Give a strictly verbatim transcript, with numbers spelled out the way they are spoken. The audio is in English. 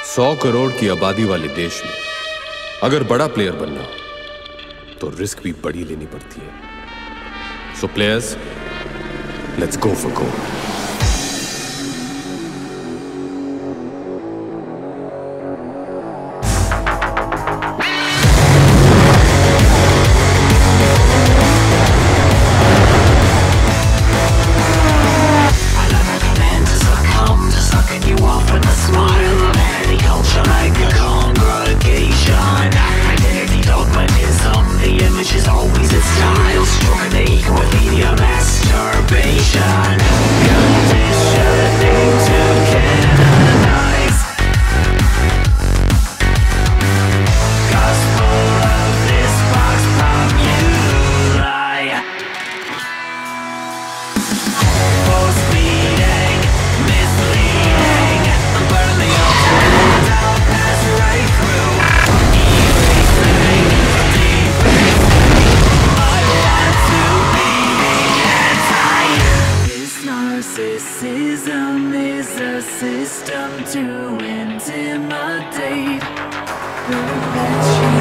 सौ करोड़ की आबादी वाले देश में अगर बड़ा प्लेयर बनना हो तो रिस्क भी बड़ी लेनी पड़ती है। So players, let's go for gold. Narcissism is a system to intimidate. Perpetuate